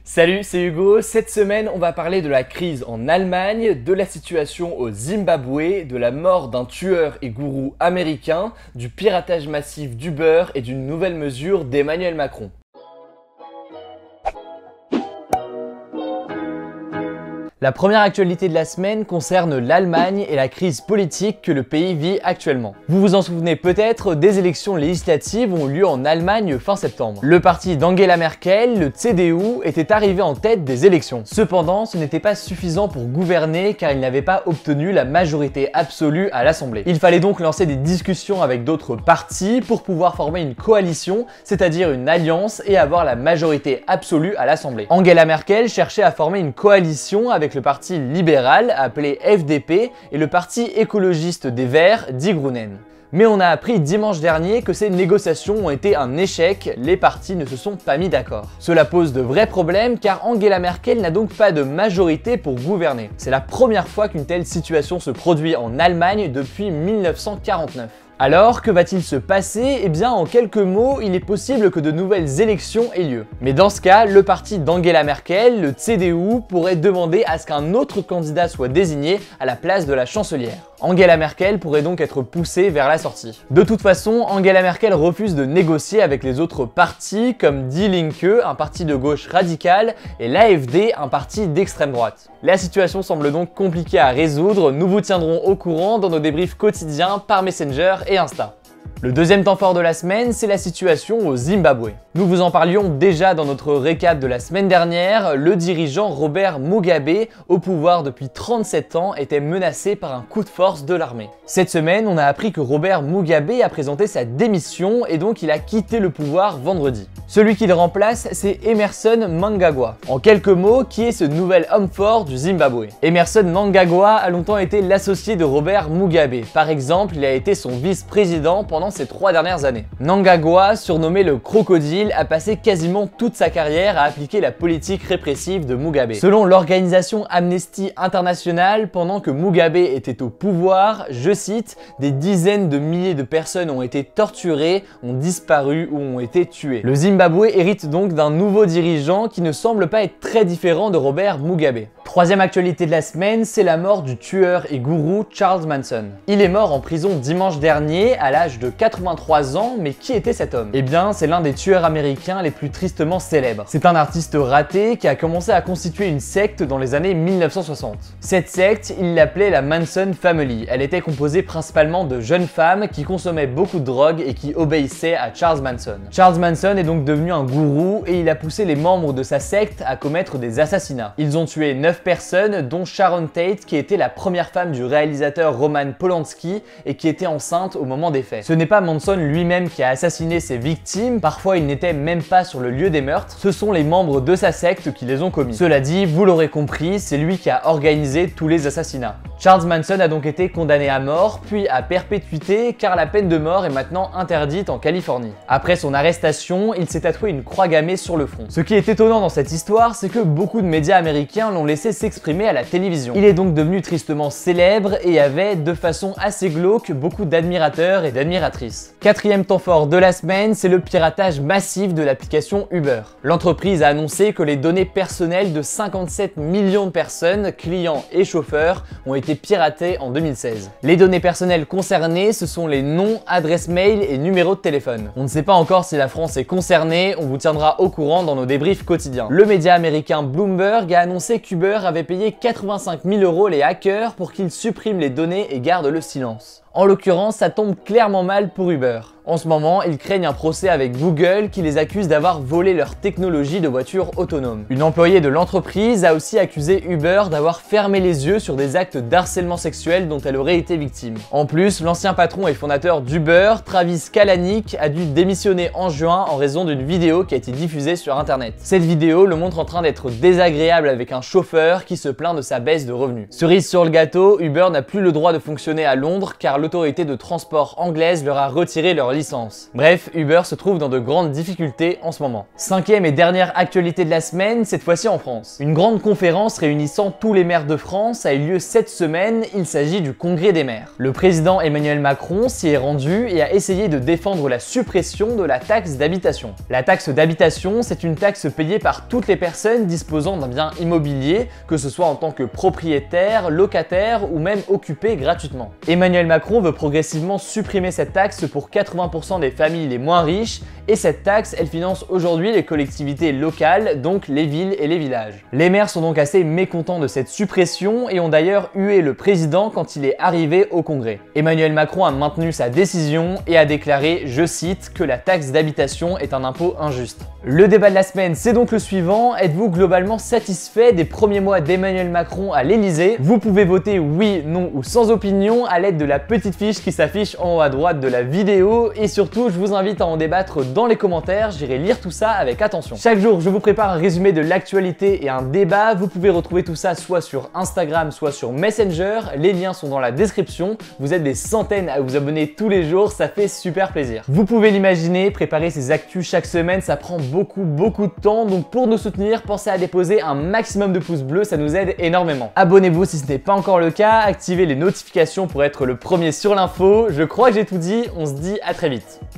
Salut, c'est Hugo. Cette semaine, on va parler de la crise en Allemagne, de la situation au Zimbabwe, de la mort d'un tueur et gourou américain, du piratage massif d'Uber et d'une nouvelle mesure d'Emmanuel Macron. La première actualité de la semaine concerne l'Allemagne et la crise politique que le pays vit actuellement. Vous vous en souvenez peut-être, des élections législatives ont eu lieu en Allemagne fin septembre. Le parti d'Angela Merkel, le CDU, était arrivé en tête des élections. Cependant, ce n'était pas suffisant pour gouverner car il n'avait pas obtenu la majorité absolue à l'Assemblée. Il fallait donc lancer des discussions avec d'autres partis pour pouvoir former une coalition, c'est-à-dire une alliance et avoir la majorité absolue à l'Assemblée. Angela Merkel cherchait à former une coalition avec le parti libéral appelé FDP et le parti écologiste des Verts, Die Grünen. Mais on a appris dimanche dernier que ces négociations ont été un échec, les partis ne se sont pas mis d'accord. Cela pose de vrais problèmes car Angela Merkel n'a donc pas de majorité pour gouverner. C'est la première fois qu'une telle situation se produit en Allemagne depuis 1949. Alors, que va-t-il se passer? Eh bien, en quelques mots, il est possible que de nouvelles élections aient lieu. Mais dans ce cas, le parti d'Angela Merkel, le CDU, pourrait demander à ce qu'un autre candidat soit désigné à la place de la chancelière. Angela Merkel pourrait donc être poussée vers la sortie. De toute façon, Angela Merkel refuse de négocier avec les autres partis comme Die Linke, un parti de gauche radical, et l'AfD, un parti d'extrême droite. La situation semble donc compliquée à résoudre, nous vous tiendrons au courant dans nos débriefs quotidiens par Messenger et Insta. Le deuxième temps fort de la semaine, c'est la situation au Zimbabwe. Nous vous en parlions déjà dans notre récap de la semaine dernière, le dirigeant Robert Mugabe, au pouvoir depuis 37 ans, était menacé par un coup de force de l'armée. Cette semaine, on a appris que Robert Mugabe a présenté sa démission et donc il a quitté le pouvoir vendredi. Celui qui le remplace, c'est Emmerson Mnangagwa. En quelques mots, qui est ce nouvel homme fort du Zimbabwe? Emmerson Mnangagwa a longtemps été l'associé de Robert Mugabe. Par exemple, il a été son vice-président pendant ces 3 dernières années. Mnangagwa, surnommé le crocodile, a passé quasiment toute sa carrière à appliquer la politique répressive de Mugabe. Selon l'organisation Amnesty International, pendant que Mugabe était au pouvoir, je cite, des dizaines de milliers de personnes ont été torturées, ont disparu ou ont été tuées. Le Zimbabwe hérite donc d'un nouveau dirigeant qui ne semble pas être très différent de Robert Mugabe. Troisième actualité de la semaine, c'est la mort du tueur et gourou Charles Manson. Il est mort en prison dimanche dernier à l'âge de 83 ans, mais qui était cet homme? Eh bien, c'est l'un des tueurs américains les plus tristement célèbres. C'est un artiste raté qui a commencé à constituer une secte dans les années 1960. Cette secte, il l'appelait la Manson Family. Elle était composée principalement de jeunes femmes qui consommaient beaucoup de drogue et qui obéissaient à Charles Manson. Charles Manson est donc devenu un gourou et il a poussé les membres de sa secte à commettre des assassinats. Ils ont tué 9 personnes, dont Sharon Tate, qui était la première femme du réalisateur Roman Polanski et qui était enceinte au moment des faits. Ce n'est pas Manson lui-même qui a assassiné ses victimes, parfois il n'était même pas sur le lieu des meurtres, ce sont les membres de sa secte qui les ont commis. Cela dit, vous l'aurez compris, c'est lui qui a organisé tous les assassinats. Charles Manson a donc été condamné à mort, puis à perpétuité, car la peine de mort est maintenant interdite en Californie. Après son arrestation, il s'est tatoué une croix gammée sur le front. Ce qui est étonnant dans cette histoire, c'est que beaucoup de médias américains l'ont laissé s'exprimer à la télévision. Il est donc devenu tristement célèbre et avait, de façon assez glauque, beaucoup d'admirateurs et d'admiratrices. Quatrième temps fort de la semaine, c'est le piratage massif de l'application Uber. L'entreprise a annoncé que les données personnelles de 57 millions de personnes, clients et chauffeurs, ont été piratées en 2016. Les données personnelles concernées, ce sont les noms, adresses mail et numéros de téléphone. On ne sait pas encore si la France est concernée, on vous tiendra au courant dans nos débriefs quotidiens. Le média américain Bloomberg a annoncé qu'Uber avait payé 85 000 € les hackers pour qu'ils suppriment les données et gardent le silence. En l'occurrence, ça tombe clairement mal pour Uber. En ce moment, ils craignent un procès avec Google qui les accuse d'avoir volé leur technologie de voiture autonome. Une employée de l'entreprise a aussi accusé Uber d'avoir fermé les yeux sur des actes d'harcèlement sexuel dont elle aurait été victime. En plus, l'ancien patron et fondateur d'Uber, Travis Kalanick, a dû démissionner en juin en raison d'une vidéo qui a été diffusée sur internet. Cette vidéo le montre en train d'être désagréable avec un chauffeur qui se plaint de sa baisse de revenus. Cerise sur le gâteau, Uber n'a plus le droit de fonctionner à Londres car le l'autorité de transport anglaise leur a retiré leur licence. Bref, Uber se trouve dans de grandes difficultés en ce moment. Cinquième et dernière actualité de la semaine, cette fois-ci en France. Une grande conférence réunissant tous les maires de France a eu lieu cette semaine, il s'agit du Congrès des maires. Le président Emmanuel Macron s'y est rendu et a essayé de défendre la suppression de la taxe d'habitation. La taxe d'habitation, c'est une taxe payée par toutes les personnes disposant d'un bien immobilier, que ce soit en tant que propriétaire, locataire ou même occupé gratuitement. Emmanuel Macron veut progressivement supprimer cette taxe pour 80% des familles les moins riches et cette taxe, elle finance aujourd'hui les collectivités locales, donc les villes et les villages. Les maires sont donc assez mécontents de cette suppression et ont d'ailleurs hué le président quand il est arrivé au Congrès. Emmanuel Macron a maintenu sa décision et a déclaré, je cite, que la taxe d'habitation est un impôt injuste. Le débat de la semaine, c'est donc le suivant. Êtes-vous globalement satisfait des premiers mois d'Emmanuel Macron à l'Elysée? Vous pouvez voter oui, non ou sans opinion à l'aide de la petite fiche qui s'affiche en haut à droite de la vidéo et surtout, je vous invite à en débattre dans les commentaires, j'irai lire tout ça avec attention. Chaque jour, je vous prépare un résumé de l'actualité et un débat. Vous pouvez retrouver tout ça soit sur Instagram, soit sur Messenger. Les liens sont dans la description. Vous êtes des centaines à vous abonner tous les jours, ça fait super plaisir. Vous pouvez l'imaginer, préparer ces actus chaque semaine, ça prend beaucoup de temps. Donc pour nous soutenir, pensez à déposer un maximum de pouces bleus, ça nous aide énormément. Abonnez-vous si ce n'est pas encore le cas, activez les notifications pour être le premier sur l'info. Je crois que j'ai tout dit, on se dit à très vite.